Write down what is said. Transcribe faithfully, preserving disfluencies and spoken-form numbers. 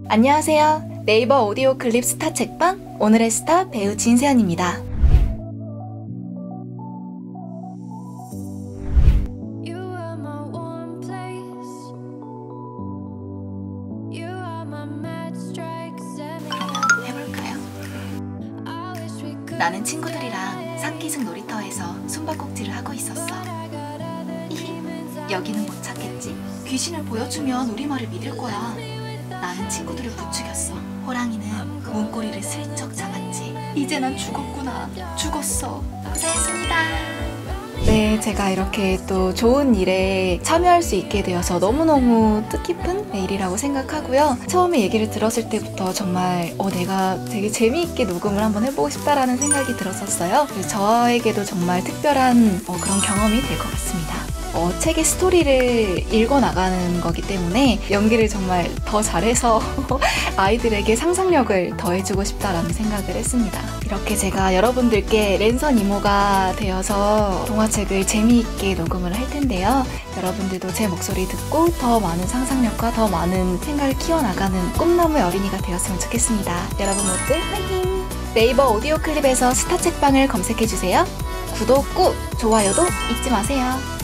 안녕하세요. 네이버 오디오 클립 스타 책방 오늘의 스타 배우 진세연입니다. 그러면 해볼까요? 나는 친구들이랑 산기슭 놀이터에서 숨바꼭질을 하고 있었어. 여기는 못 찾겠지? 귀신을 보여주면 우리 말을 믿을 거야. 나는 친구들을 부추겼어. 호랑이는 문고리를 슬쩍 잡았지. 이제 난 죽었구나. 죽었어. 고생했습니다. 네, 제가 이렇게 또 좋은 일에 참여할 수 있게 되어서 너무너무 뜻깊은 일이라고 생각하고요. 처음에 얘기를 들었을 때부터 정말 어, 내가 되게 재미있게 녹음을 한번 해보고 싶다라는 생각이 들었었어요. 그래서 저에게도 정말 특별한 어, 그런 경험이 될 것 같습니다. 어, 책의 스토리를 읽어나가는 거기 때문에 연기를 정말 더 잘해서 아이들에게 상상력을 더해주고 싶다라는 생각을 했습니다. 이렇게 제가 여러분들께 랜선 이모가 되어서 동화책을 재미있게 녹음을 할 텐데요. 여러분들도 제 목소리 듣고 더 많은 상상력과 더 많은 생각을 키워나가는 꿈나무의 어린이가 되었으면 좋겠습니다. 여러분 모두 화이팅! 네이버 오디오 클립에서 스타 책방을 검색해주세요. 구독 꾹! 좋아요도 잊지 마세요.